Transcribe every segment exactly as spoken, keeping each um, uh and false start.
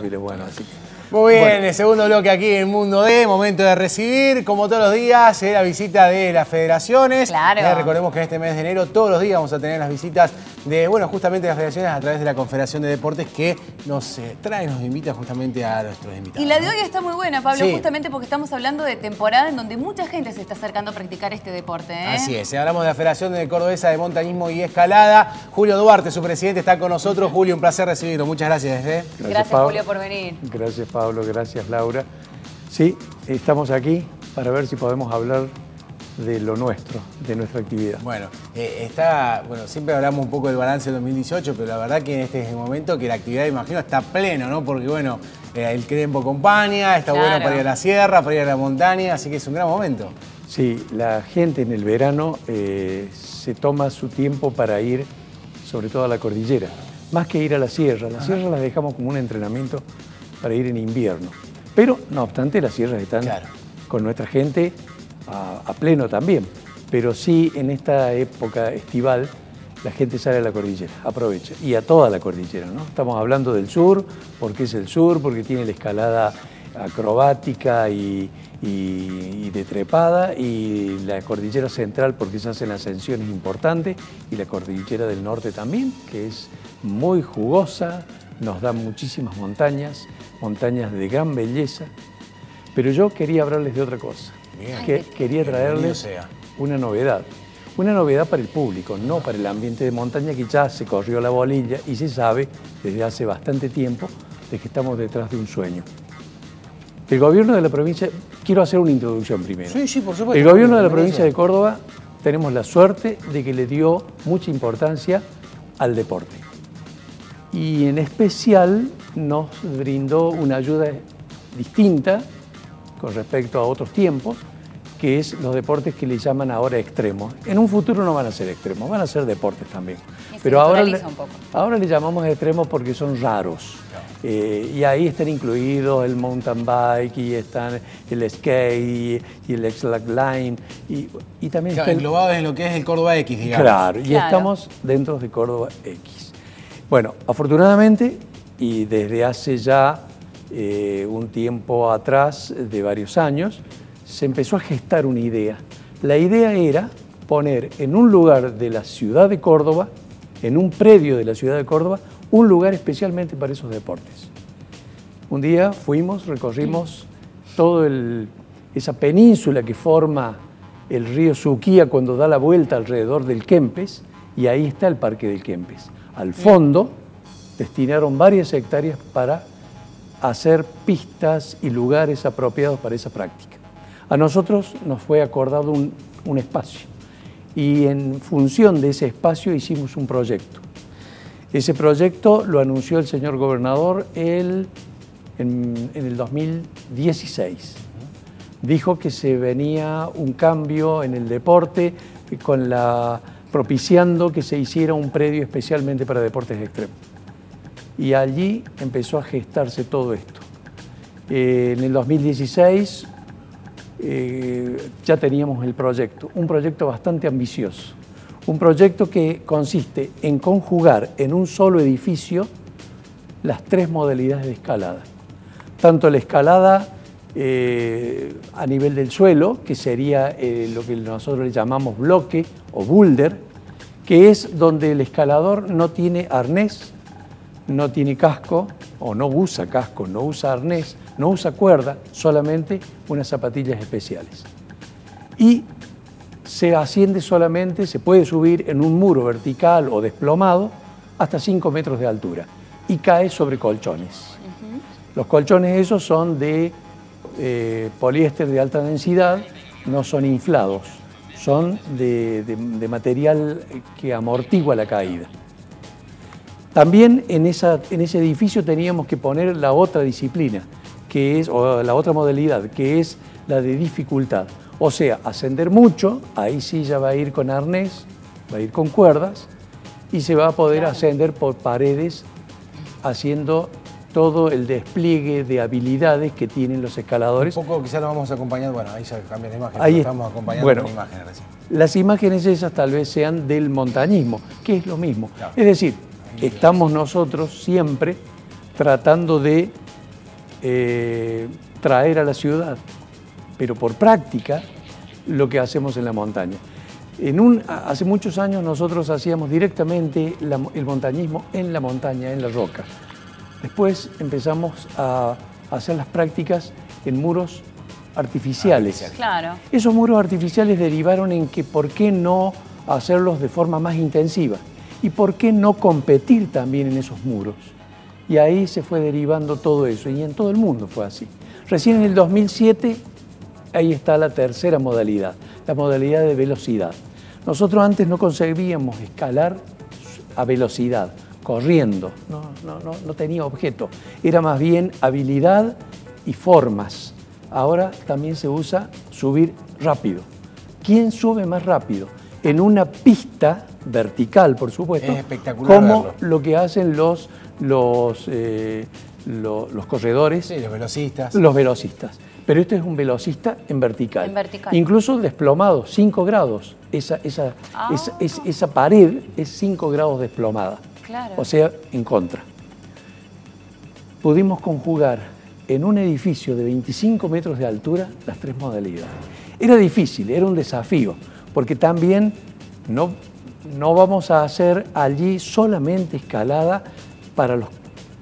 perfiles buenos, así que... Muy bien, Bueno. el segundo bloque aquí en Mundo D, momento de recibir, como todos los días, eh, la visita de las federaciones. Claro. Eh, recordemos que en este mes de enero, todos los días vamos a tener las visitas de, bueno, justamente las federaciones a través de la Confederación de Deportes que nos eh, trae, nos invita justamente a nuestros invitados. Y la de ¿no? hoy está muy buena, Pablo, Sí. justamente porque estamos hablando de temporada en donde mucha gente se está acercando a practicar este deporte, ¿eh? Así es, hablamos de la Federación de Cordobesa de Montañismo y Escalada. Julio Duarte, su presidente, está con nosotros. Julio, un placer recibirlo. Muchas gracias. ¿eh? Gracias, Gracias, Pablo. Julio, por venir. Gracias, Pablo. Gracias, Laura. Sí, estamos aquí para ver si podemos hablar de lo nuestro, de nuestra actividad. Bueno, eh, está, bueno, siempre hablamos un poco del balance de dos mil dieciocho, pero la verdad que en este es el momento que la actividad, imagino, está pleno, ¿no? Porque, bueno, eh, el tiempo acompaña, está Claro. bueno para ir a la sierra, para ir a la montaña, así que es un gran momento. Sí, la gente en el verano eh, se toma su tiempo para ir, sobre todo a la cordillera, más que ir a la sierra. Las sierras las dejamos como un entrenamiento para ir en invierno. Pero, no obstante, las sierras están Claro. con nuestra gente a, a pleno también. Pero sí, en esta época estival, la gente sale a la cordillera, aprovecha. Y a toda la cordillera, ¿no? Estamos hablando del sur, porque es el sur, porque tiene la escalada acrobática y, y, y de trepada, y la cordillera central porque se hacen ascensiones importantes, y la cordillera del norte también, que es muy jugosa, nos da muchísimas montañas, montañas de gran belleza. Pero yo quería hablarles de otra cosa, Bien. que quería traerles sea. una novedad. Una novedad para el público, no para el ambiente de montaña, que ya se corrió la bolilla y se sabe desde hace bastante tiempo de que estamos detrás de un sueño. El gobierno de la provincia, quiero hacer una introducción primero. Sí, sí, por supuesto. El gobierno de la Bienvenido provincia sea. de Córdoba tenemos la suerte de que le dio mucha importancia al deporte. Y en especial nos brindó una ayuda distinta con respecto a otros tiempos, que es los deportes que le llaman ahora extremos. En un futuro no van a ser extremos, van a ser deportes también. Y se Pero ahora le, naturaliza un poco. ahora le llamamos extremos porque son raros. Eh, y ahí están incluidos el mountain bike, y están el skate, y, y el slackline, y, y también Claro, está el- englobado en lo que es el Córdoba X, digamos. Claro, y Claro. estamos dentro de Córdoba X. Bueno, afortunadamente, y desde hace ya eh, un tiempo atrás, de varios años, se empezó a gestar una idea. La idea era poner en un lugar de la ciudad de Córdoba, en un predio de la ciudad de Córdoba, un lugar especialmente para esos deportes. Un día fuimos, recorrimos toda esa península que forma el río Suquía cuando da la vuelta alrededor del Kempes, y ahí está el Parque del Kempes. Al fondo destinaron varias hectáreas para hacer pistas y lugares apropiados para esa práctica. A nosotros nos fue acordado un, un espacio, y en función de ese espacio hicimos un proyecto. Ese proyecto lo anunció el señor gobernador el, en, en el dos mil dieciséis. Dijo que se venía un cambio en el deporte, con la, propiciando que se hiciera un predio especialmente para deportes extremos. Y allí empezó a gestarse todo esto. Eh, en el dos mil dieciséis eh, ya teníamos el proyecto, un proyecto bastante ambicioso. Un proyecto que consiste en conjugar en un solo edificio las tres modalidades de escalada. Tanto la escalada eh, a nivel del suelo, que sería eh, lo que nosotros le llamamos bloque o boulder, que es donde el escalador no tiene arnés, no tiene casco, o no usa casco, no usa arnés, no usa cuerda, solamente unas zapatillas especiales. Y se asciende solamente, se puede subir en un muro vertical o desplomado hasta cinco metros de altura y cae sobre colchones. Uh-huh. Los colchones esos son de eh, poliéster de alta densidad, no son inflados, son de, de, de material que amortigua la caída. También en, esa, en ese edificio teníamos que poner la otra disciplina, que es, o la otra modalidad, que es la de dificultad. O sea, ascender mucho, ahí sí ya va a ir con arnés, va a ir con cuerdas, y se va a poder claro. ascender por paredes haciendo todo el despliegue de habilidades que tienen los escaladores. Un poco quizás lo vamos a acompañar, bueno, ahí se cambia la imagen, ahí, lo estamos acompañando bueno, con imágenes recién. Las imágenes esas tal vez sean del montañismo, que es lo mismo. Claro. Es decir, estamos nosotros siempre tratando de eh, traer a la ciudad, pero por práctica, lo que hacemos en la montaña. En un, hace muchos años nosotros hacíamos directamente la, el montañismo en la montaña, en la roca. Después empezamos a hacer las prácticas en muros artificiales. Claro. Esos muros artificiales derivaron en que por qué no hacerlos de forma más intensiva y por qué no competir también en esos muros. Y ahí se fue derivando todo eso y en todo el mundo fue así. Recién en el dos mil siete, ahí está la tercera modalidad, la modalidad de velocidad. Nosotros antes no concebíamos escalar a velocidad, corriendo, no, no, no, no tenía objeto, era más bien habilidad y formas. Ahora también se usa subir rápido. ¿Quién sube más rápido? En una pista vertical, por supuesto, es espectacular como verlo. lo que hacen los, los, eh, lo, los corredores, sí, los velocistas. los velocistas. Pero este es un velocista en vertical. En vertical. Incluso desplomado, cinco grados. Esa, esa, Ah. esa, esa, esa pared es cinco grados desplomada. Claro. O sea, en contra. Pudimos conjugar en un edificio de veinticinco metros de altura las tres modalidades. Era difícil, era un desafío, porque también no, no vamos a hacer allí solamente escalada para los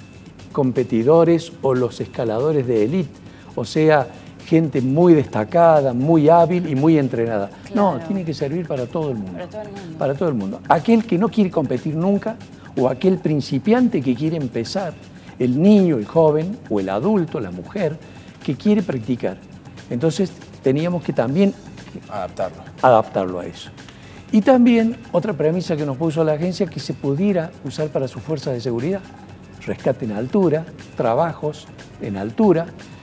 competidores o los escaladores de élite, o sea, gente muy destacada, muy hábil y muy entrenada. Claro. No, tiene que servir para todo el mundo. Para todo el mundo. Para todo el mundo. Aquel que no quiere competir nunca o aquel principiante que quiere empezar, el niño, el joven o el adulto, la mujer, que quiere practicar. Entonces teníamos que también adaptarlo. adaptarlo a eso. Y también otra premisa que nos puso la agencia, que se pudiera usar para sus fuerzas de seguridad. Rescate en altura, trabajos en altura,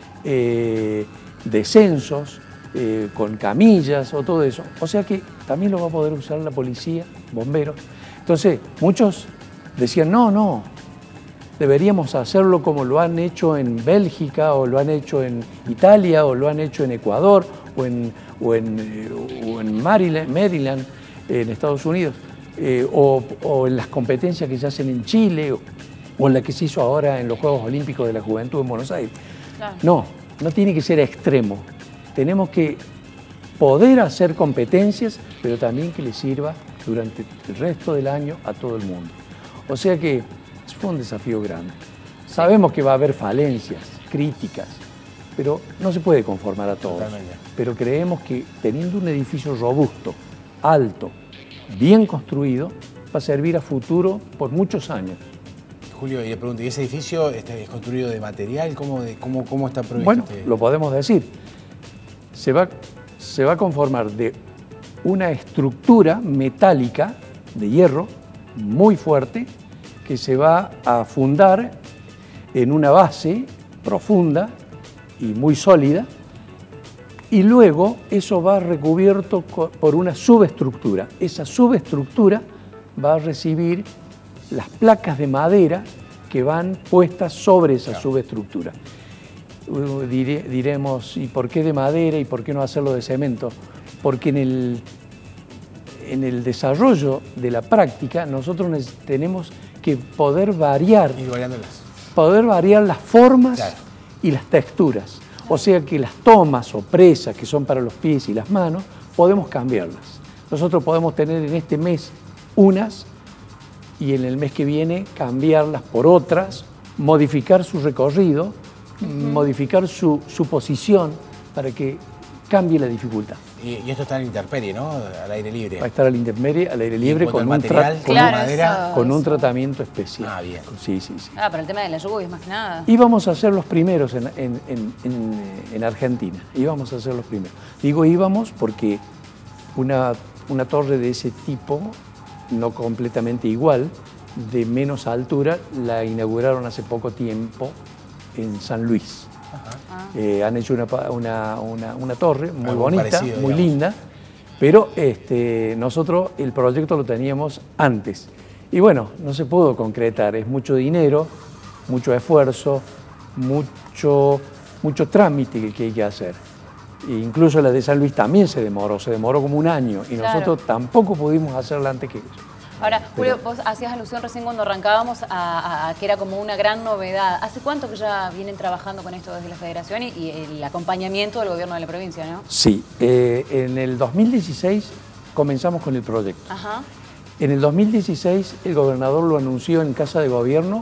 eh, descensos eh, con camillas o todo eso. O sea que también lo va a poder usar la policía, bomberos. Entonces, muchos decían, no, no, deberíamos hacerlo como lo han hecho en Bélgica o lo han hecho en Italia o lo han hecho en Ecuador o en, o en, eh, o en Maryland, Maryland, en Estados Unidos, eh, o, o en las competencias que se hacen en Chile o, o en la que se hizo ahora en los Juegos Olímpicos de la Juventud en Buenos Aires. Claro. No, no tiene que ser extremo. Tenemos que poder hacer competencias, pero también que le sirva durante el resto del año a todo el mundo. O sea que fue un desafío grande. Sabemos que va a haber falencias, críticas, pero no se puede conformar a todos. Totalmente. Pero creemos que teniendo un edificio robusto, alto, bien construido, va a servir a futuro por muchos años. Julio, y le pregunto, ¿y ese edificio este, es construido de material? ¿Cómo, de, cómo, cómo está previsto? Bueno, este? lo podemos decir. Se va, se va a conformar de una estructura metálica de hierro muy fuerte que se va a fundar en una base profunda y muy sólida, y luego eso va recubierto por una subestructura. Esa subestructura va a recibir las placas de madera que van puestas sobre esa Claro. subestructura. Dire, diremos, ¿y por qué de madera y por qué no hacerlo de cemento? Porque en el, en el desarrollo de la práctica nosotros tenemos que poder variar, Ir variándolas. poder variar las formas Claro. y las texturas. O sea que las tomas o presas que son para los pies y las manos, podemos cambiarlas. Nosotros podemos tener en este mes unas y en el mes que viene cambiarlas por otras, modificar su recorrido, uh-huh. modificar su, su posición para que cambie la dificultad. Y, y esto está en intemperie, ¿no? Al aire libre. Va a estar al intemperie, al aire libre, con un, material, tra con Claro, madera. eso. con un tratamiento especial. Ah, bien. Sí, sí, sí. Ah, pero el tema de la lluvia, más que nada. Íbamos a ser los primeros en, en, en, en, en Argentina, íbamos a ser los primeros. Digo íbamos porque una, una torre de ese tipo, no completamente igual, de menos altura, la inauguraron hace poco tiempo en San Luis. Ah. Eh, han hecho una, una, una, una torre muy Algo bonita, parecido, muy digamos. linda, pero este, nosotros el proyecto lo teníamos antes. Y bueno, no se pudo concretar, es mucho dinero, mucho esfuerzo, mucho, mucho trámite que hay que hacer. E incluso la de San Luis también se demoró, se demoró como un año y Claro. nosotros tampoco pudimos hacerla antes que eso. Ahora, Julio, Pero, vos hacías alusión recién cuando arrancábamos a, a- a que era como una gran novedad. ¿Hace cuánto que ya vienen trabajando con esto desde la Federación y, y el acompañamiento del gobierno de la provincia, no? sí, eh, en el dos mil dieciséis comenzamos con el proyecto. Ajá. En el dos mil dieciséis el gobernador lo anunció en Casa de Gobierno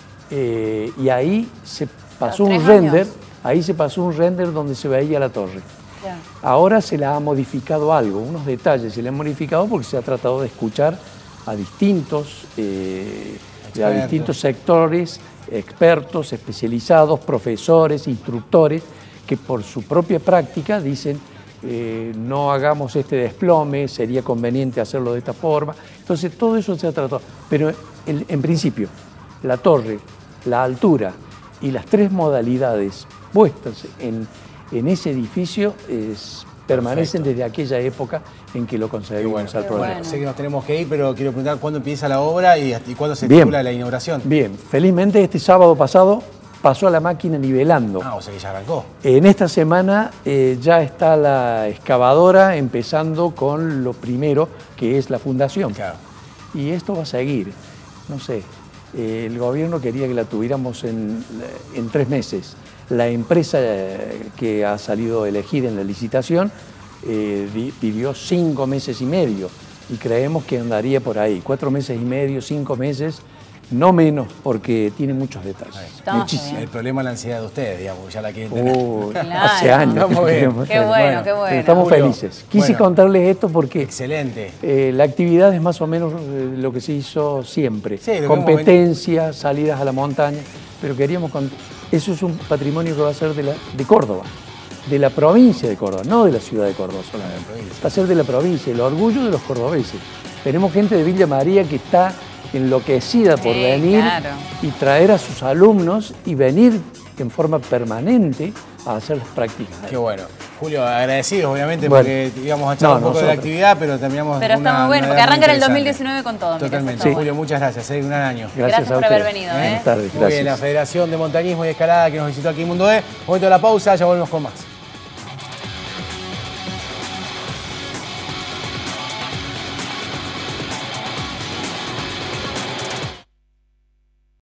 eh, y ahí se pasó Claro, un tres render, años. ahí se pasó un render donde se veía la torre. Claro. Ahora se la ha modificado algo, unos detalles se le han modificado porque se ha tratado de escuchar a distintos, eh, a Expertos. distintos sectores, expertos, especializados, profesores, instructores, que por su propia práctica dicen eh, no hagamos este desplome, sería conveniente hacerlo de esta forma. Entonces todo eso se ha tratado, pero en, en principio la torre, la altura y las tres modalidades puestas en, en ese edificio es, permanecen Perfecto. desde aquella época en que lo Qué concebimos bueno. al Qué proyecto. bueno. Sé que nos tenemos que ir, pero quiero preguntar cuándo empieza la obra y, y cuándo se Bien. titula la inauguración. Bien, felizmente este sábado pasado pasó a la máquina nivelando. Ah, o sea que ya arrancó. En esta semana eh, ya está la excavadora empezando con lo primero, que es la fundación. Claro. Y esto va a seguir. No sé, eh, el gobierno quería que la tuviéramos en, en tres meses. La empresa eh, que ha salido elegida en la licitación eh, di- pidió cinco meses y medio y creemos que andaría por ahí, cuatro meses y medio, cinco meses, no menos, porque tiene muchos detalles. Estamos Muchísimos. bien. El problema es la ansiedad de ustedes, digamos, ya la quieren tener. Oh, Claro. hace años. Estamos que bien. queremos Qué hacer. bueno, qué bueno. Estamos Julio, felices. Quise bueno. contarles esto porque Excelente. eh, la actividad es más o menos eh, lo que se hizo siempre. Sí, lo que Competencia, salidas a la montaña, pero queríamos contar. Eso es un patrimonio que va a ser de, la, de Córdoba, de la provincia de Córdoba, no de la ciudad de Córdoba solamente. provincia. Va a ser de la provincia, el orgullo de los cordobeses. Tenemos gente de Villa María que está enloquecida por Sí, venir claro. y traer a sus alumnos y venir en forma permanente a hacer las prácticas. Qué bueno. Julio, agradecidos obviamente Bueno. porque íbamos a echar No, un poco de la nosotros. actividad, pero terminamos Pero está una muy bueno, novedad porque arranca en el interesante. dos mil diecinueve con todo. mira, Totalmente. eso está Julio, bueno. muchas gracias. eh, Un gran año. Gracias a por haber ustedes. venido, ¿eh? Buenas tardes, Muy bien, la gracias. Federación de Montañismo y Escalada que nos visitó aquí en Mundo E. Momento de la pausa, ya volvemos con más.